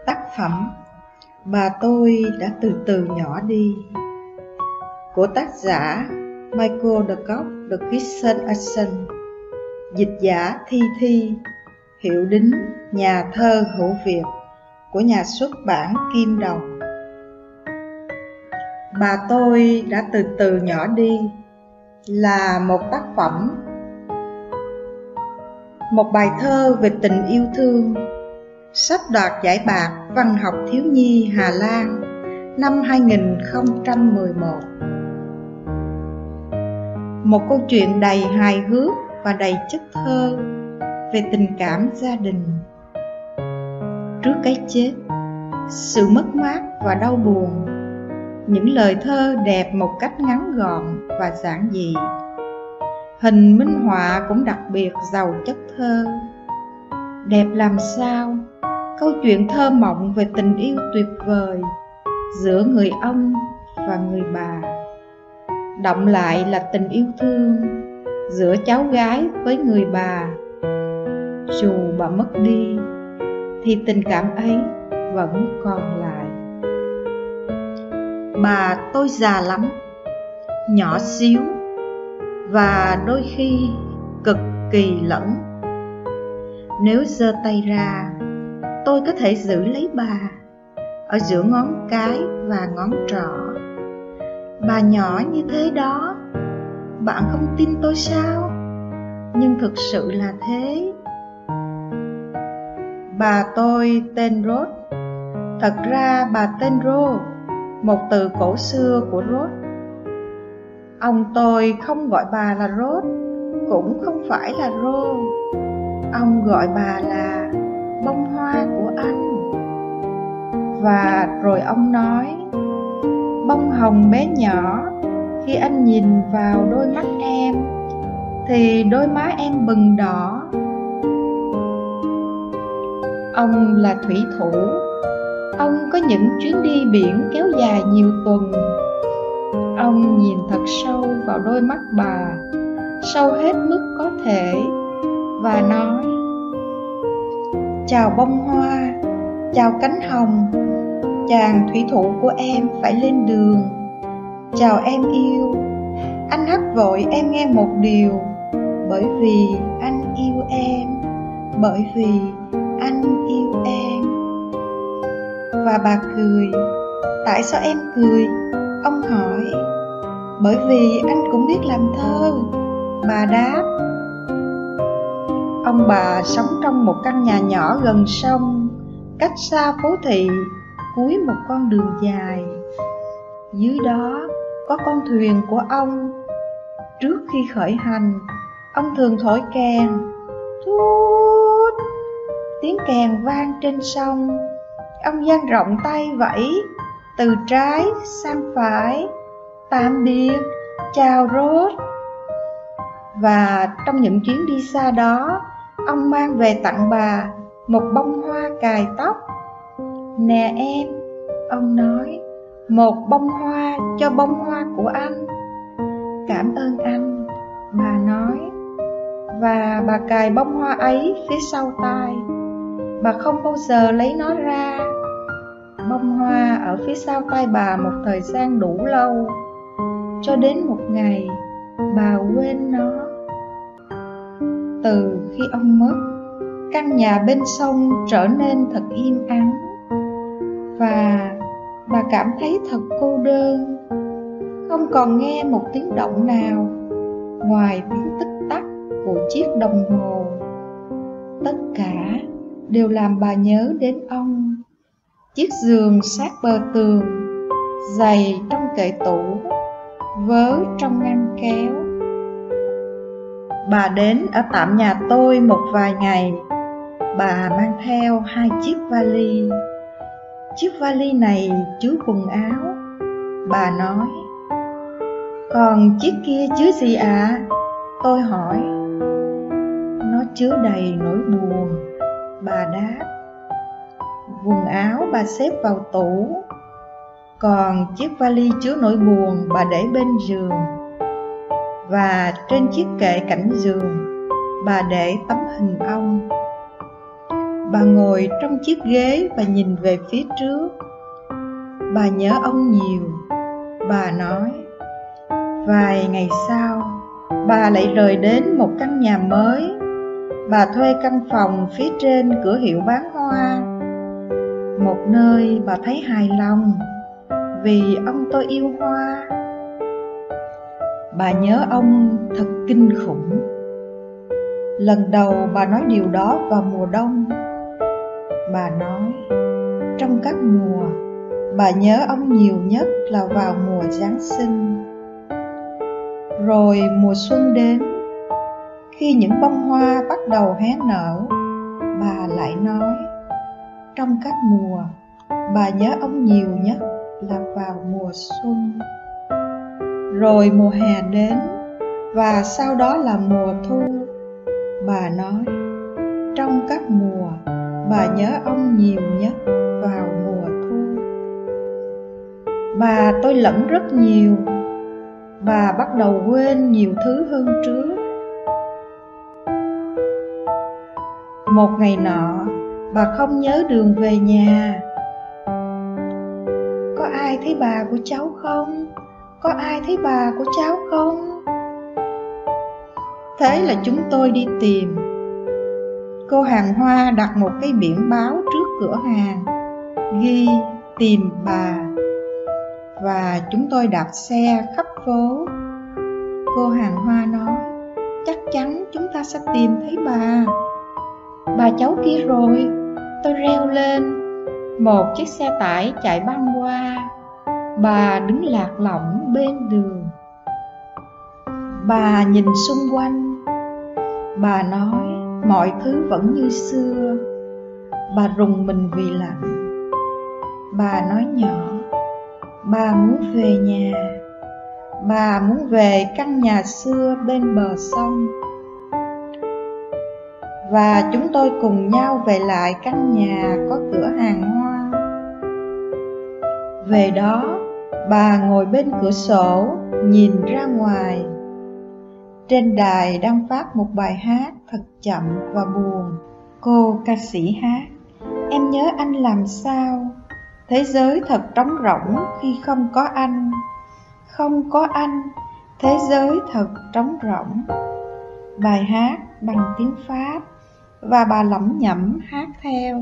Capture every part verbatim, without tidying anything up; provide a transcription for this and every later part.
Tác phẩm Bà tôi đã từ từ nhỏ đi của tác giả Michael Dudikoff The Kitchen Action, dịch giả Thi Thi, hiệu đính nhà thơ hữu Việt của nhà xuất bản Kim Đồng. Bà tôi đã từ từ nhỏ đi là một tác phẩm, một bài thơ về tình yêu thương, sắp đoạt giải bạc văn học thiếu nhi Hà Lan năm hai nghìn không trăm mười một. Một câu chuyện đầy hài hước và đầy chất thơ về tình cảm gia đình. Trước cái chết, sự mất mát và đau buồn, những lời thơ đẹp một cách ngắn gọn và giản dị. Hình minh họa cũng đặc biệt giàu chất thơ. Đẹp làm sao, câu chuyện thơ mộng về tình yêu tuyệt vời giữa người ông và người bà. Động lại là tình yêu thương giữa cháu gái với người bà. Dù bà mất đi thì tình cảm ấy vẫn còn lại. Bà tôi già lắm, nhỏ xíu và đôi khi cực kỳ lẫn. Nếu giơ tay ra, tôi có thể giữ lấy bà ở giữa ngón cái và ngón trỏ. Bà nhỏ như thế đó, bạn không tin tôi sao? Nhưng thực sự là thế. Bà tôi tên Rose. Thật ra bà tên Rose, một từ cổ xưa của Rose. Ông tôi không gọi bà là Rose, cũng không phải là Rose. Ông gọi bà là bông hoa của anh. Và rồi ông nói, bông hồng bé nhỏ, khi anh nhìn vào đôi mắt em thì đôi má em bừng đỏ. Ông là thủy thủ. Ông có những chuyến đi biển kéo dài nhiều tuần. Ông nhìn thật sâu vào đôi mắt bà, sâu hết mức có thể, và nói, chào bông hoa, chào cánh hồng, chàng thủy thủ của em phải lên đường. Chào em yêu, anh hắt vội em nghe một điều, bởi vì anh yêu em, bởi vì anh yêu em. Và bà cười. Tại sao em cười? Ông hỏi. Bởi vì anh cũng biết làm thơ, bà đáp. Ông bà sống trong một căn nhà nhỏ gần sông, cách xa phố thị, cuối một con đường dài. Dưới đó có con thuyền của ông. Trước khi khởi hành, ông thường thổi kèn. Thút. Tiếng kèn vang trên sông. Ông dang rộng tay vẫy từ trái sang phải. Tạm biệt, chào Rose. Và trong những chuyến đi xa đó, ông mang về tặng bà một bông hoa cài tóc. Nè em, ông nói, một bông hoa cho bông hoa của anh. Cảm ơn anh, bà nói. Và bà cài bông hoa ấy phía sau tai. Bà không bao giờ lấy nó ra. Bông hoa ở phía sau tai bà một thời gian đủ lâu, cho đến một ngày bà quên nó. Từ khi ông mất, căn nhà bên sông trở nên thật im ắng. Và bà cảm thấy thật cô đơn. Không còn nghe một tiếng động nào ngoài tiếng tích tắc của chiếc đồng hồ. Tất cả đều làm bà nhớ đến ông. Chiếc giường sát bờ tường, giày trong kệ tủ, vớ trong ngăn kéo. Bà đến ở tạm nhà tôi một vài ngày. Bà mang theo hai chiếc vali. Chiếc vali này chứa quần áo. Bà nói. Còn chiếc kia chứa gì ạ? À? Tôi hỏi. Nó chứa đầy nỗi buồn, bà đáp. Quần áo bà xếp vào tủ. Còn chiếc vali chứa nỗi buồn bà để bên giường. Và trên chiếc kệ cạnh giường bà để tấm hình ông. Bà ngồi trong chiếc ghế và nhìn về phía trước. Bà nhớ ông nhiều. Bà nói. Vài ngày sau, bà lại rời đến một căn nhà mới. Bà thuê căn phòng phía trên cửa hiệu bán hoa, một nơi bà thấy hài lòng vì ông tôi yêu hoa. Bà nhớ ông thật kinh khủng. Lần đầu bà nói điều đó vào mùa đông. Bà nói, trong các mùa, bà nhớ ông nhiều nhất là vào mùa Giáng sinh. Rồi mùa xuân đến, khi những bông hoa bắt đầu hé nở, bà lại nói, trong các mùa, bà nhớ ông nhiều nhất là vào mùa xuân. Rồi mùa hè đến, và sau đó là mùa thu. Bà nói, trong các mùa, bà nhớ ông nhiều nhất vào mùa thu. Bà tôi lẫn rất nhiều. Bà bắt đầu quên nhiều thứ hơn trước. Một ngày nọ, bà không nhớ đường về nhà. Có ai thấy bà của cháu không? Có ai thấy bà của cháu không? Thế là chúng tôi đi tìm. Cô hàng hoa đặt một cái biển báo trước cửa hàng, ghi tìm bà. Và chúng tôi đạp xe khắp phố. Cô hàng hoa nói, chắc chắn chúng ta sẽ tìm thấy bà. Bà cháu kia rồi. Tôi reo lên. Một chiếc xe tải chạy băng qua. Bà đứng lạc lõng bên đường. Bà nhìn xung quanh. Bà nói mọi thứ vẫn như xưa. Bà rùng mình vì lạnh. Bà nói nhỏ, bà muốn về nhà. Bà muốn về căn nhà xưa bên bờ sông. Và chúng tôi cùng nhau về lại căn nhà có cửa hàng hoa. Về đó, bà ngồi bên cửa sổ, nhìn ra ngoài. Trên đài đang phát một bài hát thật chậm và buồn. Cô ca sĩ hát, em nhớ anh làm sao. Thế giới thật trống rỗng khi không có anh. Không có anh, thế giới thật trống rỗng. Bài hát bằng tiếng Pháp, và bà lẩm nhẩm hát theo.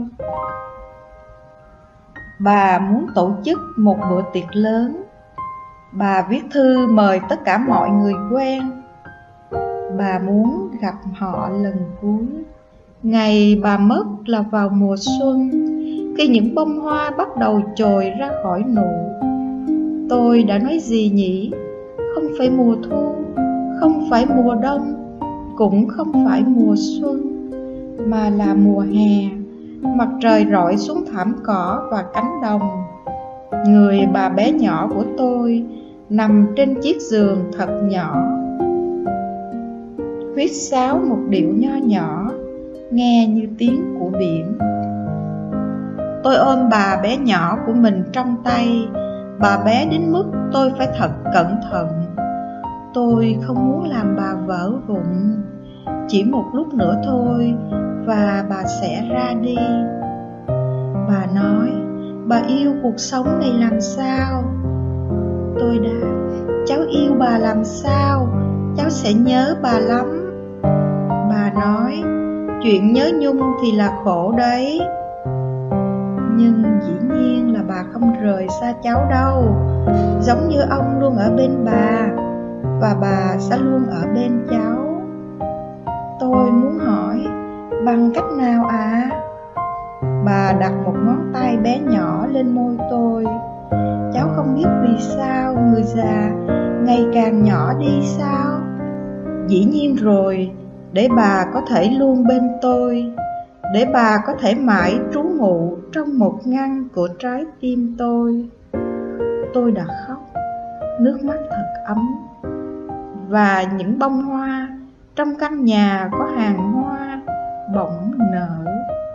Bà muốn tổ chức một bữa tiệc lớn. Bà viết thư mời tất cả mọi người quen. Bà muốn gặp họ lần cuối. Ngày bà mất là vào mùa xuân, khi những bông hoa bắt đầu chồi ra khỏi nụ. Tôi đã nói gì nhỉ? Không phải mùa thu, không phải mùa đông, cũng không phải mùa xuân, mà là mùa hè. Mặt trời rọi xuống thảm cỏ và cánh đồng. Người bà bé nhỏ của tôi nằm trên chiếc giường thật nhỏ, huýt sáo một điệu nho nhỏ, nghe như tiếng của biển. Tôi ôm bà bé nhỏ của mình trong tay. Bà bé đến mức tôi phải thật cẩn thận. Tôi không muốn làm bà vỡ vụn. Chỉ một lúc nữa thôi và bà sẽ ra đi. Bà nói, bà yêu cuộc sống này làm sao? Tôi đáp, cháu yêu bà làm sao? Cháu sẽ nhớ bà lắm. Bà nói, chuyện nhớ nhung thì là khổ đấy. Nhưng dĩ nhiên là bà không rời xa cháu đâu. Giống như ông luôn ở bên bà, và bà sẽ luôn ở bên cháu. Tôi muốn hỏi, bằng cách nào ạ? À? Bà đặt một ngón tay bé nhỏ lên môi tôi. Cháu không biết vì sao người già ngày càng nhỏ đi sao? Dĩ nhiên rồi, để bà có thể luôn bên tôi, để bà có thể mãi trú ngụ trong một ngăn của trái tim tôi. Tôi đã khóc, nước mắt thật ấm. Và những bông hoa trong căn nhà có hàng hoa bỗng nở.